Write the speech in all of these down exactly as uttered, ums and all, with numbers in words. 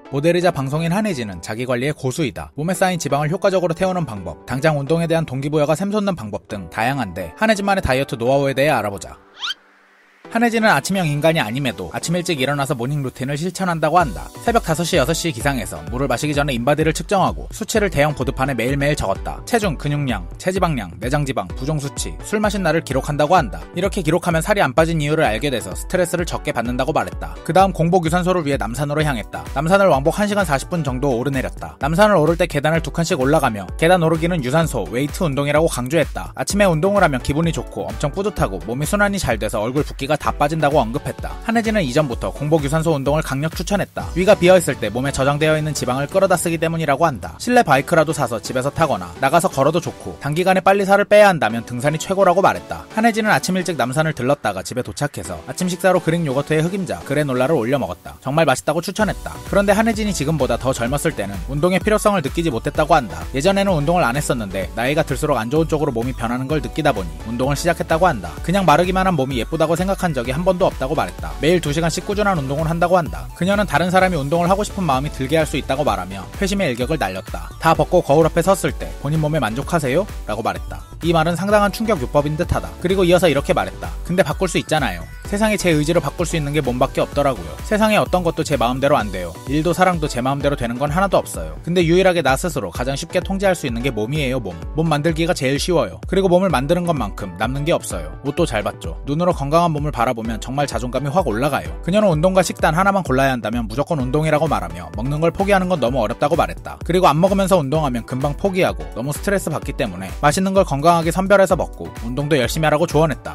모델이자 방송인 한혜진은 자기관리의 고수이다. 몸에 쌓인 지방을 효과적으로 태우는 방법, 당장 운동에 대한 동기부여가 샘솟는 방법 등 다양한데 한혜진만의 다이어트 노하우에 대해 알아보자. 한혜진은 아침형 인간이 아님에도 아침 일찍 일어나서 모닝 루틴을 실천한다고 한다. 새벽 다섯 시 여섯 시 기상해서 물을 마시기 전에 인바디를 측정하고 수치를 대형 보드판에 매일매일 적었다. 체중, 근육량, 체지방량, 내장지방, 부종수치, 술 마신 날을 기록한다고 한다. 이렇게 기록하면 살이 안 빠진 이유를 알게 돼서 스트레스를 적게 받는다고 말했다. 그 다음 공복 유산소를 위해 남산으로 향했다. 남산을 왕복 한 시간 사십 분 정도 오르내렸다. 남산을 오를 때 계단을 두 칸씩 올라가며 계단 오르기는 유산소, 웨이트 운동이라고 강조했다. 아침에 운동을 하면 기분이 좋고 엄청 뿌듯하고 몸이 순환이 잘 돼서 얼굴 붓기가 다 빠진다고 언급했다. 한혜진은 이전부터 공복 유산소 운동을 강력 추천했다. 위가 비어있을 때 몸에 저장되어 있는 지방을 끌어다 쓰기 때문이라고 한다. 실내 바이크라도 사서 집에서 타거나 나가서 걸어도 좋고 단기간에 빨리 살을 빼야 한다면 등산이 최고라고 말했다. 한혜진은 아침 일찍 남산을 들렀다가 집에 도착해서 아침 식사로 그릭 요거트에 흑임자, 그래놀라를 올려 먹었다. 정말 맛있다고 추천했다. 그런데 한혜진이 지금보다 더 젊었을 때는 운동의 필요성을 느끼지 못했다고 한다. 예전에는 운동을 안 했었는데 나이가 들수록 안 좋은 쪽으로 몸이 변하는 걸 느끼다 보니 운동을 시작했다고 한다. 그냥 마르기만 한 몸이 예쁘다고 생각한 적이 한 번도 없다고 말했다. 매일 두 시간씩 꾸준한 운동을 한다고 한다. 그녀는 다른 사람이 운동을 하고 싶은 마음이 들게 할 수 있다고 말하며 회심의 일격을 날렸다. 다 벗고 거울 앞에 섰을 때 본인 몸에 만족하세요? 라고 말했다. 이 말은 상당한 충격 요법인 듯하다. 그리고 이어서 이렇게 말했다. 근데 바꿀 수 있잖아요. 세상에 제 의지로 바꿀 수 있는 게 몸밖에 없더라고요. 세상에 어떤 것도 제 마음대로 안 돼요. 일도 사랑도 제 마음대로 되는 건 하나도 없어요. 근데 유일하게 나 스스로 가장 쉽게 통제할 수 있는 게 몸이에요. 몸. 몸 만들기가 제일 쉬워요. 그리고 몸을 만드는 것만큼 남는 게 없어요. 옷도 잘 봤죠. 눈으로 건강한 몸을 바라보면 정말 자존감이 확 올라가요. 그녀는 운동과 식단 하나만 골라야 한다면 무조건 운동이라고 말하며 먹는 걸 포기하는 건 너무 어렵다고 말했다. 그리고 안 먹으면서 운동하면 금방 포기하고 너무 스트레스 받기 때문에 맛있는 걸 건강하게 선별해서 먹고 운동도 열심히 하라고 조언했다.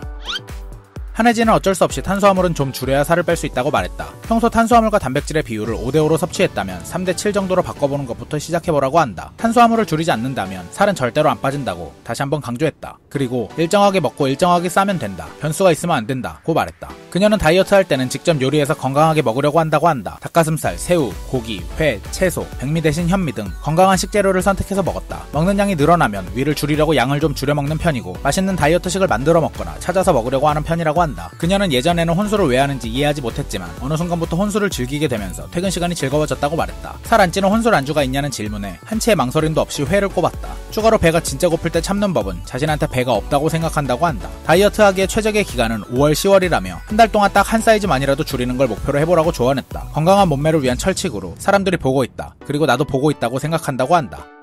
한혜진은 어쩔 수 없이 탄수화물은 좀 줄여야 살을 뺄 수 있다고 말했다. 평소 탄수화물과 단백질의 비율을 오 대 오로 섭취했다면 삼 대 칠 정도로 바꿔보는 것부터 시작해보라고 한다. 탄수화물을 줄이지 않는다면 살은 절대로 안 빠진다고 다시 한번 강조했다. 그리고 일정하게 먹고 일정하게 싸면 된다. 변수가 있으면 안 된다고 말했다. 그녀는 다이어트 할 때는 직접 요리해서 건강하게 먹으려고 한다고 한다. 닭가슴살, 새우, 고기, 회, 채소, 백미 대신 현미 등 건강한 식재료를 선택해서 먹었다. 먹는 양이 늘어나면 위를 줄이려고 양을 좀 줄여 먹는 편이고 맛있는 다이어트식을 만들어 먹거나 찾아서 먹으려고 하는 편이라고 한다. 그녀는 예전에는 혼술을 왜 하는지 이해하지 못했지만 어느 순간부터 혼술을 즐기게 되면서 퇴근 시간이 즐거워졌다고 말했다. 살 안 찌는 혼술 안주가 있냐는 질문에 한치의 망설임도 없이 회를 꼽았다. 추가로 배가 진짜 고플 때 참는 법은 자신한테 배가 없다고 생각한다고 한다. 다이어트하기에 최적의 기간은 오월, 시월이라며 한 달 동안 딱 한 사이즈만이라도 줄이는 걸 목표로 해보라고 조언했다. 건강한 몸매를 위한 철칙으로 사람들이 보고 있다. 그리고 나도 보고 있다고 생각한다고 한다.